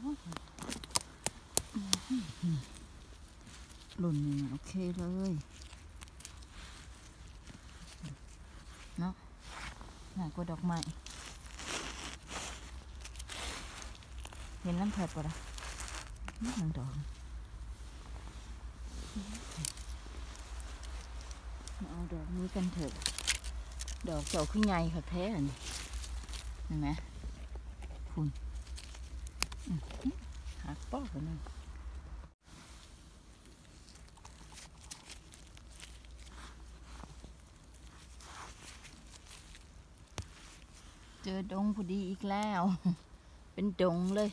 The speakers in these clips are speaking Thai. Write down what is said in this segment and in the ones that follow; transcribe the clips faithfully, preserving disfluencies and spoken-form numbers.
หล่นนี่โอเคเลยเนาะหน่ากว่าดอกไม้เห็นน้ำแผดปะล่ะนี่หนึ่งดอกมาเอาดอกนี้กันเถอะดอกเจ้าขึ้นใหญ่ค่ะแท้อันนี้เห็นไหมคุณหักป้อกันนึงเจอดงพอดีอีกแล้วเป็นดงเลย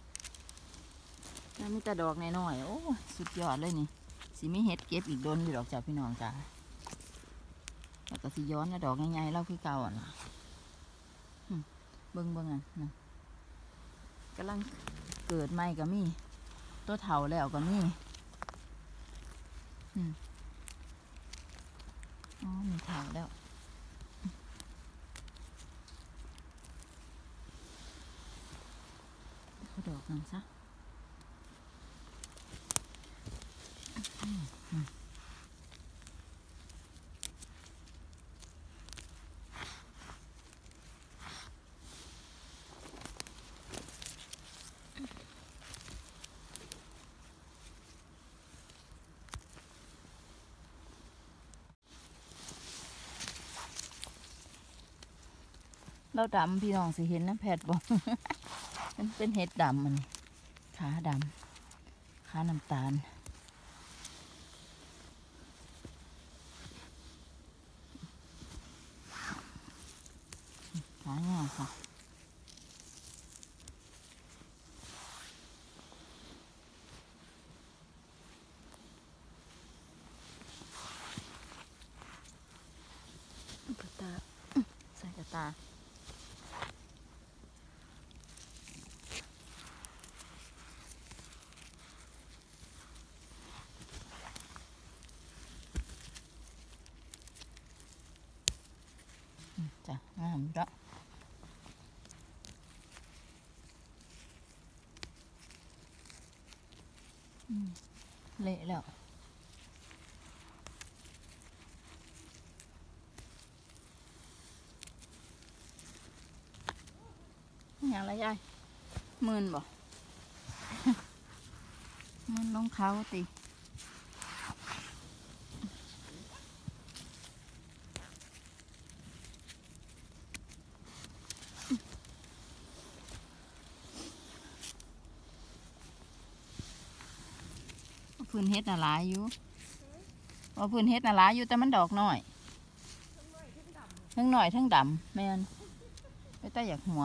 แล้วมีแต่ดอกน้อยๆโอ้สุดยอดเลยนี่สิไม่เฮ็ดเก็บอีกโดนอยู่ดอกจ้าพี่น้องจ้าแล้วก็สิย้อนนะดอกใหญ่ๆเล่าคือเก่าอ่ะนะเบิ้งเบิ้งอ่ะนะกำลังเกิดใหม่ก็มีตัวเถาแล้วก็มีอ๋อมีเถาแล้วดอกนั่นซะเราดำพี่น้องสิเห็นน้ำแผดบอกมันเป็นเห็ดดำมันขาดำขาน้ำตาลขาง่ายค่ะกระตาใส่กระตาจ้ะงามจ้ะเละแล้วอย่างไรยายมื่นบ่มื่นลงเขาตีพื้นเฮ็ดน่ะหลายอยู่ว่าพื้นเฮ็ดน่ะหลายอยู่แต่มันดอกน้อยทั้งหน่อยทั้งดำแม่นไม่แต่อยากหัว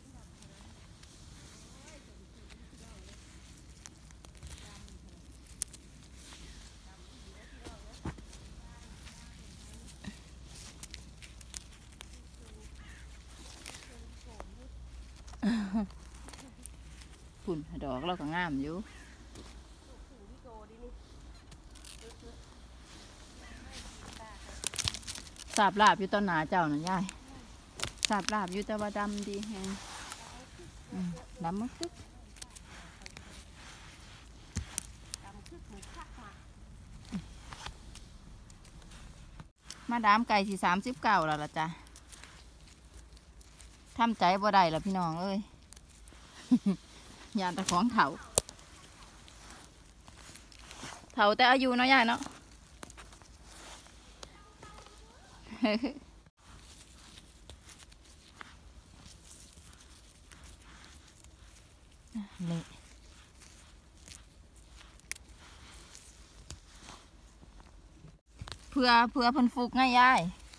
ฝุ่นดอกเราก็งามอยู่สาบลาบอยู่ต้นหนาเจ้าหน่อยยายสาบลาบอยู่แต่ว่าดำดีแฮงดำมากคึกมาดามไก่สี่สามสิบเก้าแล้วล่ะจ้ะทำใจบ่ได้แล้วพี่น้องเอ้ยยานตะของเถาเถาแต่อายุเนาะยายเนาะเละเพื่อเพื่อเพิ่นฟุกง่ายยาย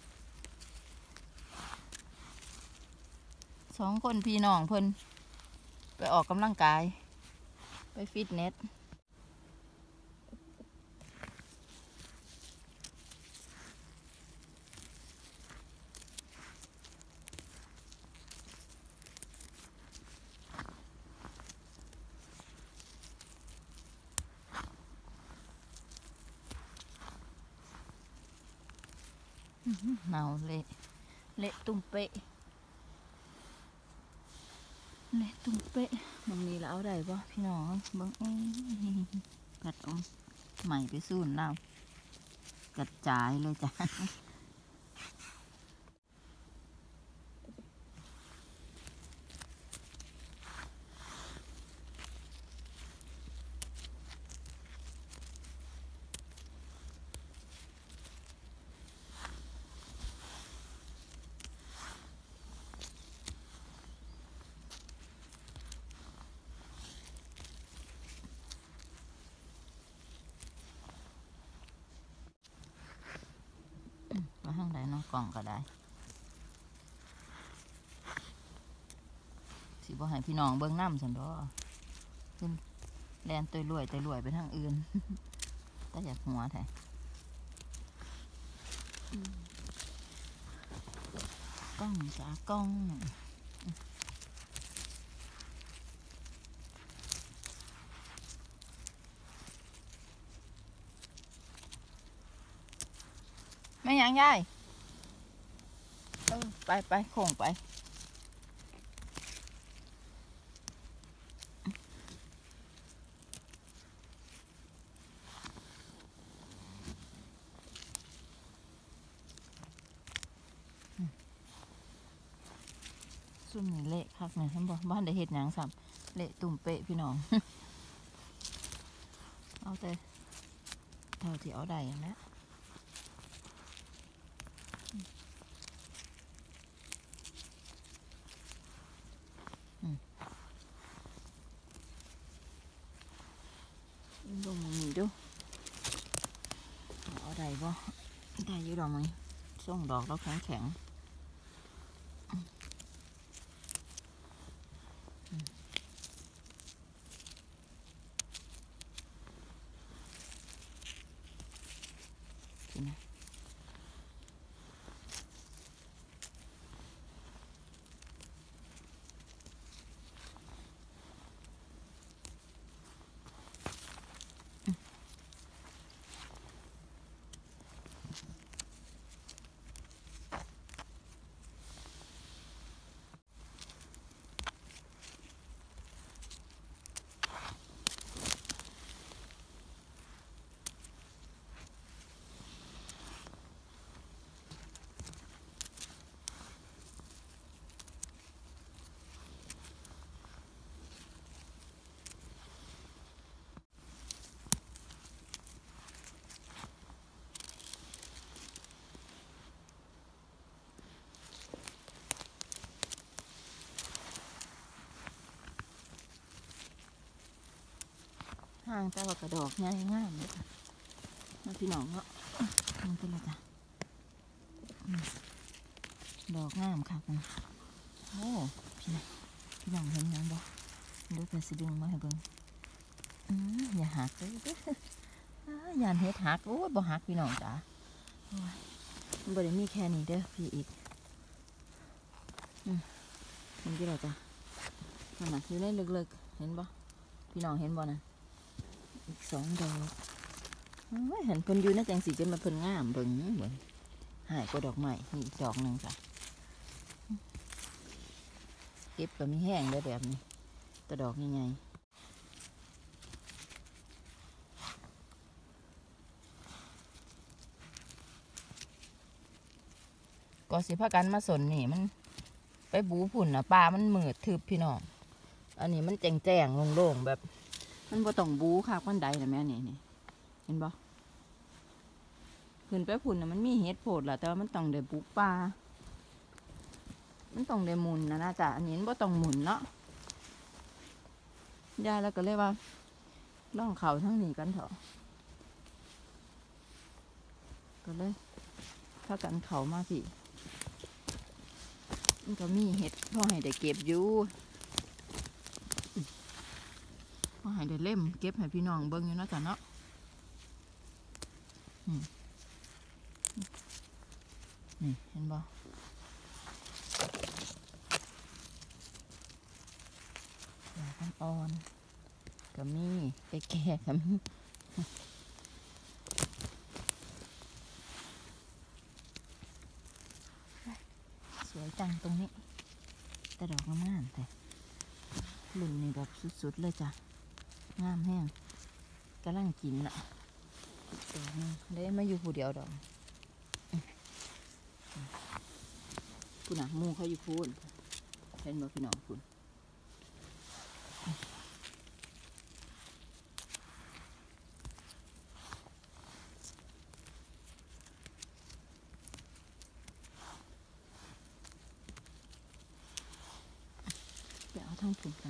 สองคนพี่น้องเพิ่นไปออกกำลังกายไปฟิตเนสเน่าเละเละตุ้มเป๊ะเลยตุ้มเป๊ะมองนี้แล้วเอาได้ปะพี่น้องเบิ้งเอ้ยกัดอมใหม่ไปสู้นเรากระจายเลยจ้ะมาข้างไหนน้องกล่องก็ได้สิบ่ให้พี่น้องเบิ้งน้ำสันดอขึ้นแลนตัวรวยตัวรวยไปทางอื่นแต่อยากหัวแท้กล้องจ้ากล้องไม่ยังยายเออไปไปโค้งไปซุ่มนี่เละคักเนี่ยฉันบอกบ้านได้เห็ดหยังสับเละตุ่มเปะพี่น้อง เอาแต่เท่าที่เอาได้อย่างนี้ดูมึงนี่ดูเอาได้บ่ได้อยู่ดอกไหมส่งดอกแล้วแข็งแข็งนะห่างแต่ว่ากระดอกง่ายง่ายเลยค่ะมาพี่น้องเนาะมันเป็นอะไรจ้ะดอกงามค่ะคุณโอ้พี่น้องพี่น้องเห็นยังบ่เดี๋ยวไปสิดึงมาให้เบิ่งอย่าหักเลยยานเฮ็ดหักโอ้ยบ่หักพี่น้องจ้ะมันบ่ได้มีแค่นี้เด้อพี่อีกมันกี่เราจ้ะขนาดอยู่ในลึกๆเห็นบ่พี่น้องเห็นบ่นะอีกสองดอกเห็นเพิ่นอยู่นะจังสีจนมาเพิ่นงามเบิ่งเบิ่งหายก็ดอกใหม่มีอีกดอกหนึ่งจ้ะเก็บก็มีแห้งได้แบบนี้แต่ดอกยังไงก็สิพากันมาสนนี่มันไปบูผุ่นนะปลามันมืดทึบพี่น้องอันนี้มันแจ้งแจ้งโล่งๆแบบมันบ่ต้องบูค่ะมันใดนะแม่นี่นี่เห็นบ่ขึ้นไปผุ่นนะมันมีเห็ดโผดแหละแต่ว่ามันต้องได้บุกปลามันต้องได้หมุนนะนะจ๊ะอันนี้มันบ่ต้องหมุนเนาะยายแล้วก็เลยว่าล่องเขาทั้งนี้กันเถอะก็เลยถ้ากันเขามาพี่มันก็มีเห็ดพอให้ได้เก็บอยู่พอให้ได้เล่มเก็บให้พี่น้องเบิ่งอยู่นะจ๊ะเนาะนี่เห็นบ่ดอกอ่อนก็มีแก่ๆก็มีสวยจังตรงนี้แต่ดอกงามแต่หลุ่นนี่แบบสุดๆเลยจ้ะงามแห้งกำลังกินละดอกนึงได้มาอยู่ผู้เดียวดอกพูดนะมูเขาอยู่พูนเห็นบ่พี่น้องพูนเดี๋ยวเอาทั้งพูนกัน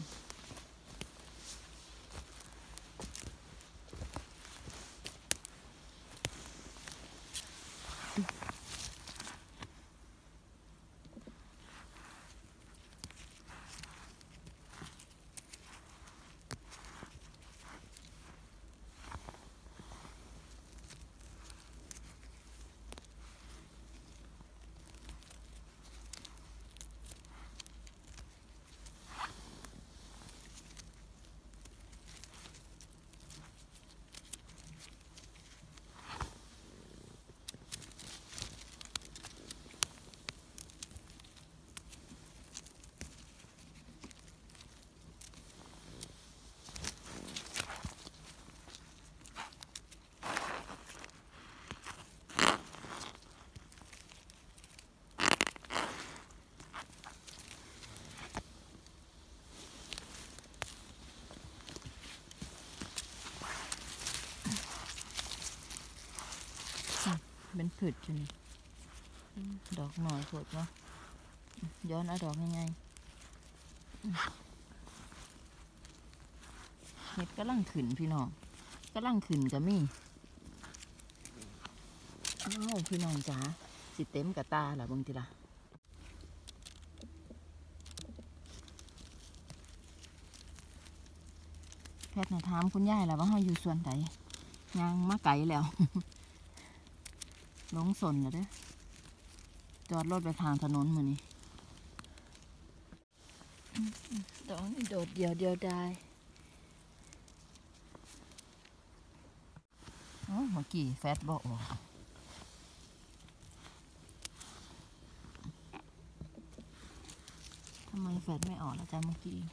เป็นผืดอยู่นี่ดอกหน่อยสดเนาะย้อนเอาดอกง่ายๆเห็ดกำลังขึ้นพี่น้องกำลังขึ้นก็มีอ้าวพี่น้องจ๋าสิเต็มกับตาล่ะบางทีละแพทย์น่ะถามคุณยายแล้วว่าเขาอยู่ส่วนไหนยางมาไกลแล้วลงสนแล้วเด้อจอดรถไปทางถนนมือนี้ดอกนี่โดดเดียวเดียวได้โอ้เมื่อกี้แฟตบอกทำไมแฟตไม่ออกแล้วจ้าเมื่อกี้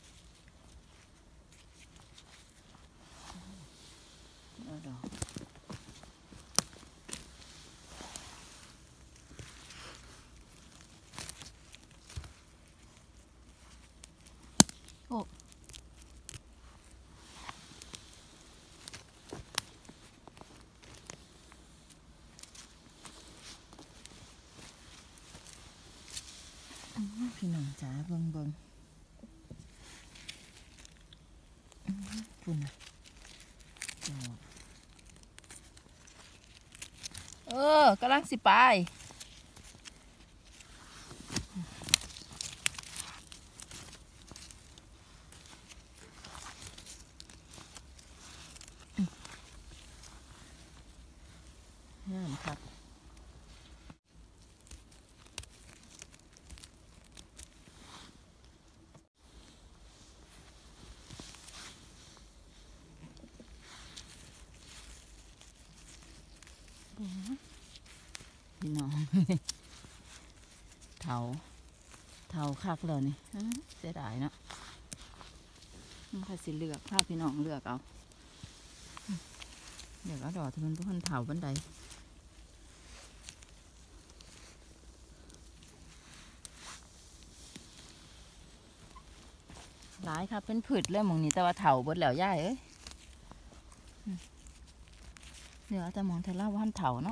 เอาดอกโอ้พี่น้องจ๋าเบิ่งเบิ่งพุ่นนะเออกำลังสิไปงามครับพี่น้องเถาเถาคักเลยนี่เสียดายเนาะมันค่อยสิเลือกภาพพี่น้องเลือกเอาเดี๋ยวเอาดอกที่มันพันเถาบันไดหลายครับเป็นผืดเลยมองนี่แต่ว่าเถาบดแล้วย่ายเอ้ยเดี๋ยวจะมองเทล่าว่าเถาเนาะ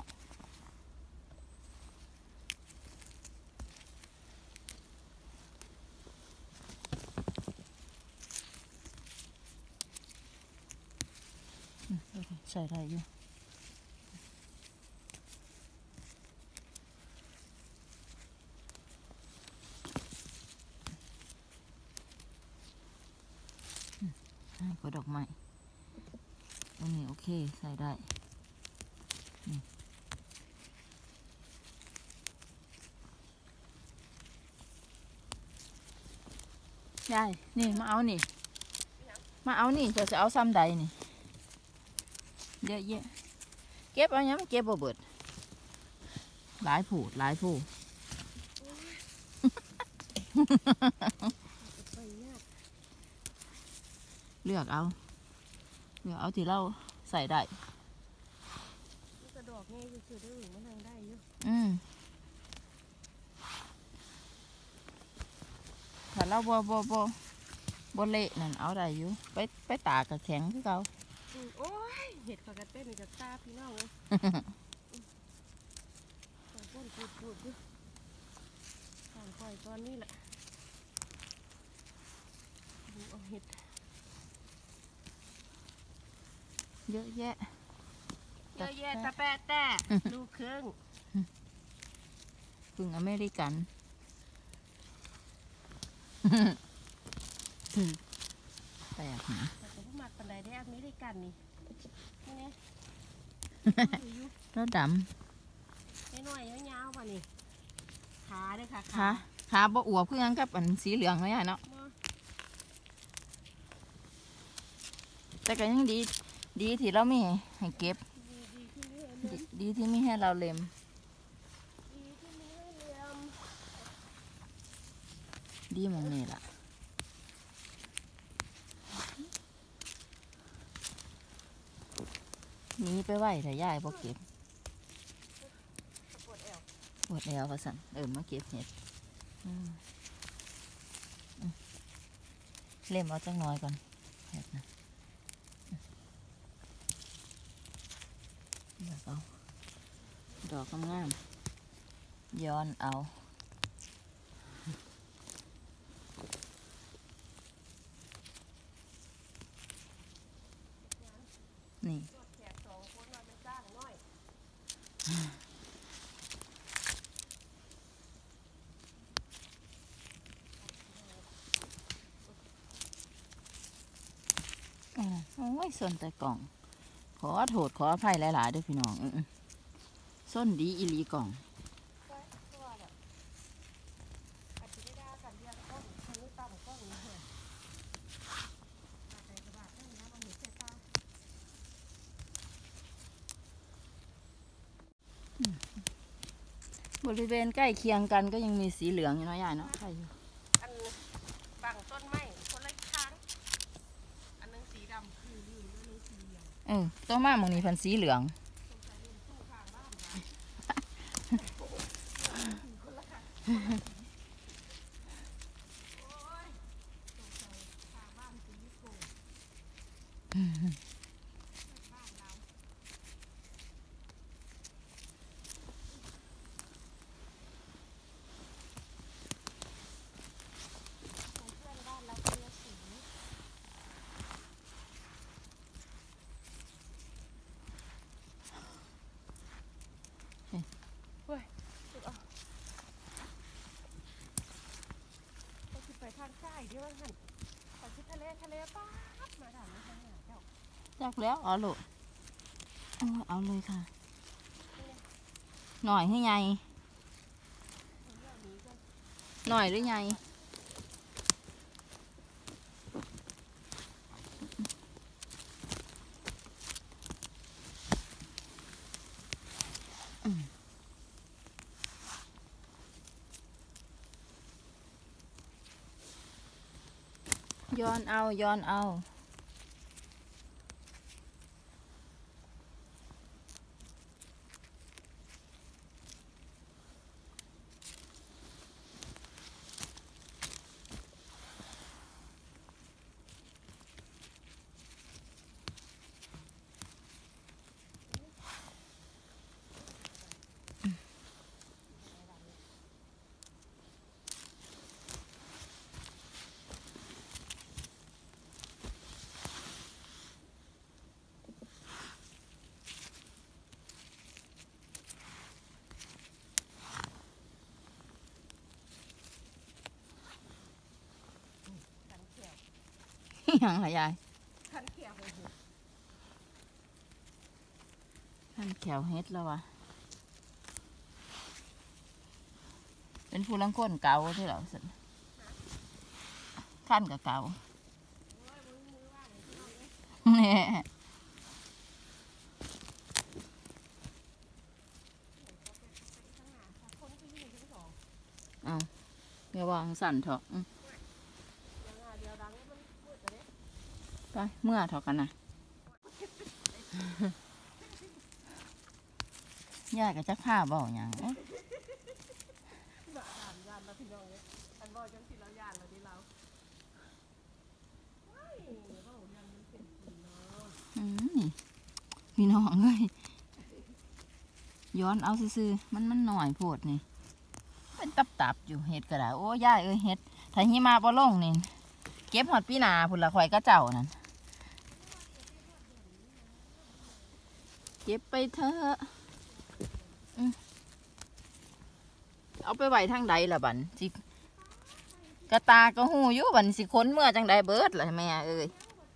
ใส่ได้อยู่ก็ดอกไม้อันนี้โอเคใส่ได้ได้นี่มาเอานี่มาเอานี่จะจะเอาซ้ำใดนี่เยอะแยะเก็บเอาย้ำเก็บบ่เบิดหลายผูดหลายผูดเลือกเอาเลือกเอาที่เราใส่ได้กระดอกง่ายคือได้หรือมันทางได้อยู่อืมถ้าเราบ่บ่บ่บ่เละนั่นเอาได้อยู่ไปไปตากกับแข็งคือเก่าโอ้ยเห็ดขากระเต้นจากตาพี่น้องเลยก้นปูดปูดอยู่ก่อนปล่อยตอนนี้แหละดูเอาเห็ดเยอะแยะเยอะแยะตะแปะแต่ดูเครื่องพึ่งอเมริกันแปลกนะแต่ก็มักปันไดได้อเมริกันนี่นี่ไงแล้วดำไม่น้อยยาวๆป่ะนี่ขาเลยค่ะขาขาบ่อวบคือยังกับอันสีเหลืองเลยเนาะแต่ก็ยังดีดีที่เราไม่ให้เก็บดีที่ไม่ให้เราเล็มดีมองนี่แหละนี้ไปไหวแต่ย่ายพอเก็บปวดแอวปวดแอวประสันเออมาเก็บเห็ดเล็มเอาจังน้อยก่อนเห็ดนะเดี๋ยวเอาดอกงามๆย้อนเอานี่โอ้ยส้นแต่กล่องขอโทษขออภัยหลายๆด้วยพี่น้องส้นดีอีลีกล่องบริเวณใกล้เคียงกันก็ยังมีสีเหลืองอยู่น้อยใหญ่เนาะใช่อยู่อันบังต้นไม้คนละข้างอันนึงสีดำคืออยู่อันนึงสีเหลืองเออต้นไม้มองนี้พันสีเหลืองทางใต้ที่ว่าหันไปที่ทะเลทะเลป๊าบมาด่านนี้ทางไหนเจ้าจักแล้วอ๋อลูกเอาเลยค่ะหน่อยให้ใหญ่หน่อยหรือใหญ่ย้อนเอาย้อนเอายังเหรอยายขันเขียวขันแขวเฮ็ดแล้ววะเป็นผู้ลังก้นเก่าที่เราสิขั้นกับเก่าเนี่ยเอาเดี๋ยววางสั่นเถอะไปไปเมื่อเท่ากันนะย่ากับจักผ้าบ่อย่างยานยานแล้วพี่น้องเลยอันบ่จังสิเรายานแล้วดิเราว้ายเว้ายันมันเป็นจริงเนาะอืมพี่น้องเอ้ยย้อนเอาซื่อๆมันมันหน่อยโพดนี่เป็นตับตับๆอยู่เห็ดกระดาโอ้ย่ายเอ้ยเห็ดถ้าหิมาบ่ลงนี่เก็บหอดปีหนาพุ่นละข่อยก็เจ้านั่นเก็บไปเถอะอืมเอาไปไว้ทางใดล่ะบันสิกระตาก็หูอยู่บันสิค้นเมื่อจังใดเบิดล่ะแม่เอ้ย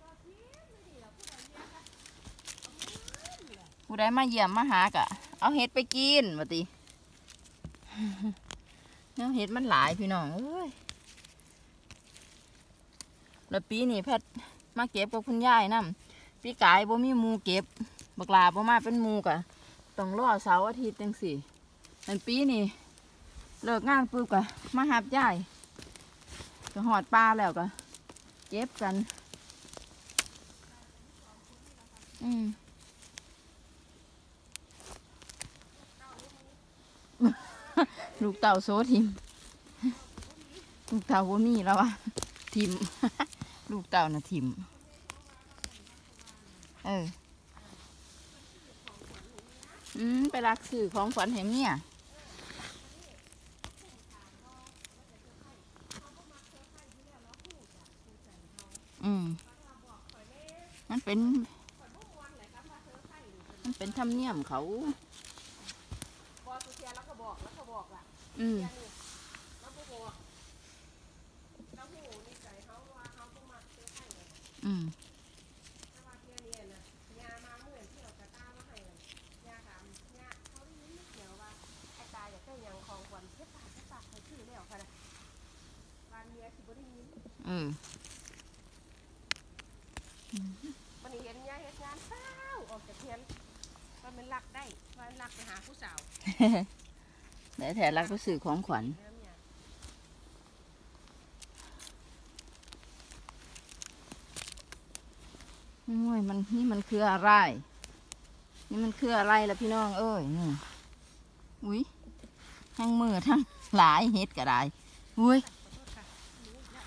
ผู้ใดมาเยี่ยมมาหากะเอาเห็ดไปกินมาติ เนาะเห็ดมันหลายพี่น้องเอ้ยแล้วปีนี้แพทย์มาเก็บกับคุณยายนำปีกายบ่มีหมูเก็บบักลาบ่มาเป็นหมูกะต้องรอเสาร์อาทิตย์จังสิอันปีนี้เลิกงานปุ๊บกะมาหับยายก็หอดปลาแล้วก็เก็บกันอืม ลูกเต่าโซทิม ลูกเต่าว่ามีแล้ววะทิม ลูกเต่าน่ะทิมเอออืมไปรักสื่อของขวัญแห่งเนี่ยอืมมันเป็นมันเป็นธรรมเนียมเขาบอสุเทียแล้วก็บอกแล้วก็บอกล่ะอืมเทียนี่แล้วก็บอกแล้วหูนี่ใจเขาว่าเขาต้องมาซื้อให้เลยอืมถ้าว่าเทียเนี่ยนะยามาเมื่อที่เราจะตามาให้เลยยาถามยาเขาได้ยินนิดเดียวว่าไอ้ตาอยากได้หยังของขวัญเช็ดปากเช็ดปากเขาชื่อแล้วค่ะนะวันเมียสิบ่ได้ยินอืมมันนี่เห็นยายเฮ็ดงานเศร้าออกจากเทียนว่ามันรักได้ว่ามันรักไปหาผู้สาวแต่แถรักก็สื่อของขวัญเริ่มเนี่ยโอ้ยมันนี่มันคืออะไร นี่มันคืออะไรล่ะพี่น้องเอ้ยนี่อุ้ยทั้งมือทั้งหลายเฮ็ดก็ได้อุ้ยขอโทษค่ะนี่ละ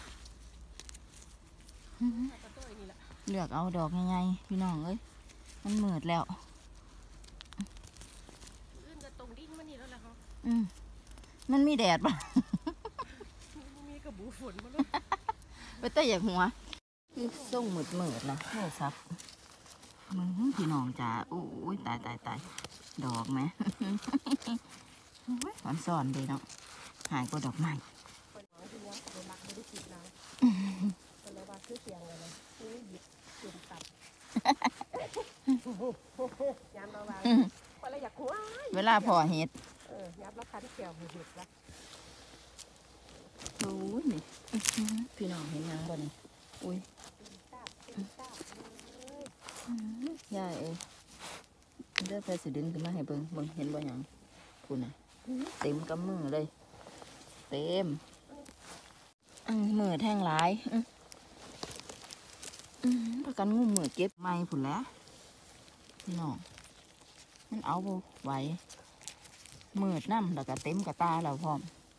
ขอโทษนี่ละเลือกเอาดอกใหญ่ๆพี่น้องเอ้ยมันมืดแล้วอื่นก็ตรงดิ้นมันนี่แล้วล่ะเขาอืมมันมีแดดปะมีกระบูฝนมาเลยไปแต่อยากหัวคือส่งมืดมืดๆนะโทรศัพท์มึงพี่น้องจ้าโอ้ยตายตายตายดอกไหม โอ้ยมันซ่อนเลยเนาะหายก็ดอกไม้คนน้องทีนี้โดนรักไม่ได้ติดนะก็เลยว่าคือเสียงเลยนะคือหยิบเสียงตับยามเราว่าคนละอยากหัวเวลาพอเฮ็ดเออยามเราคันเกี่ยวเห็ดละโอ้ยนี่อื้อหือพี่น้องเห็นยังบ่นี่อุ้ยตับตับเลยยายเอ้ยเด้อไปสิดึงขึ้นมาให้เบิ่งเบิ่งเห็นบ่หยังพูดน่ะเต็มกำมือเลย เต็มอังมือแท่งหลายอื้ออื้อประกันงูมือเก็บไม่ผุนแหล้วพี่น้องมันเอาบ่ไหวมืดน้ำแล้วก็เต็มกระตาแล้วพร้อม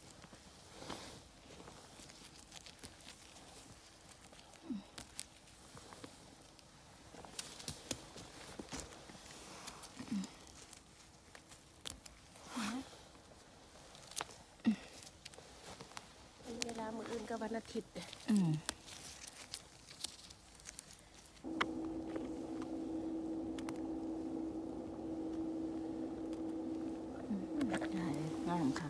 เวลามืออื่นกับวันอาทิตย์อืมได้งามค่ะ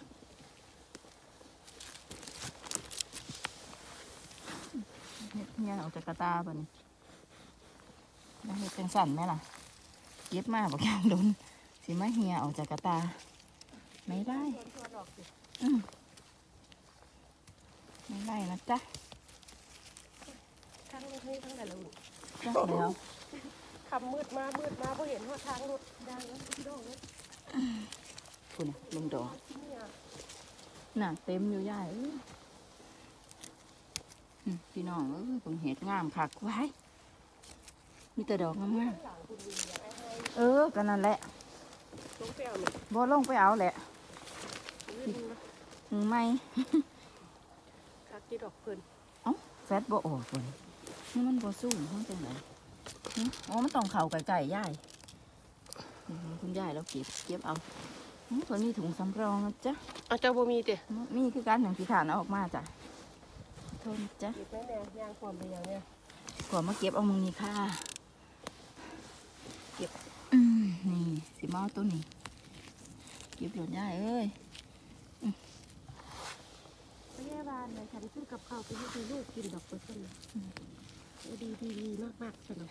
เฮ็ดเนี่ยออกจากกระตาบ่นี่แล้วเฮ็ดเป็นสั่นไหมล่ะเก็บมาบอกอย่างโดนสิมาเฮียออกจากกระตา ไม่ได้ชวนชวนออกสิอืมไม่ได้นะจ๊ะทั้งนี้ทั้งนั้นละอุ่นจ๊ะแล้วคำมืดมามืดมาพอเห็นว่าทางรถดังแล้วพี่น้องเลยคุณลุงดอกเนี่ยน่ะเต็มอยู่ย่ายเอ้ยอืมพี่น้องเอ้ยผมเห็ดงามคักไว้มีแต่ดอกงามหลังคุณวีอยากให้ให้ๆเออก็นั่นแหละลงไปเอาไหมบ่ลงไปเอาแหละวิ่งนะถึงไหมคักที่ดอกเพิ่นแฟตบ่ออกเลยนี่มันบ่สู้ห้องจังไหนหึอ๋อมันต้องเข่าไก่ๆย่ายนี่คุณยายเราเก็บเก็บเอาหึเพิ่นมีถุงสำรองนะจ๊ะอาเจ้าบ่มีเด้มีคือการอย่างที่ฐานเอาออกมาจ้ะโทษนะจ๊ะเก็บไว้แน่ยางความเป็นอย่างเนี้ยก่อนมาเก็บเอามึงนี่ค่ะเก็บอืมนี่สิมาเอาตัวนี้เก็บหลดย่ายเอ้ยพยาบาลเลยฉันซื้อกับข้าวไปให้ลูกกินดอกเปอร์เซ็นต์ดีดีดีมากมากสนุก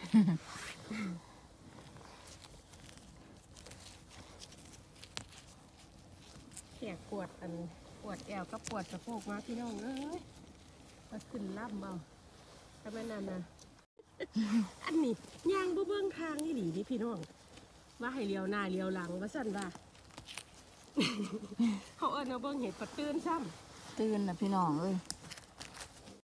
แขกปวดอันปวดแอวก็ปวดสะโพกมาพี่น้องเอ้ยมาขึ้นล่ำเบาทำไมนั่นนะอันนี้ย่างบ่เบื้องทางนี่หลีนี่พี่น้องว่าให้เลี้ยวหน้าเลี้ยวหลังว่าสั่นว่า เขาเอิ้นเอาเบื้องเห็ดปัดตื้นซ้ำตื่นนะพี่น้องเอ้ย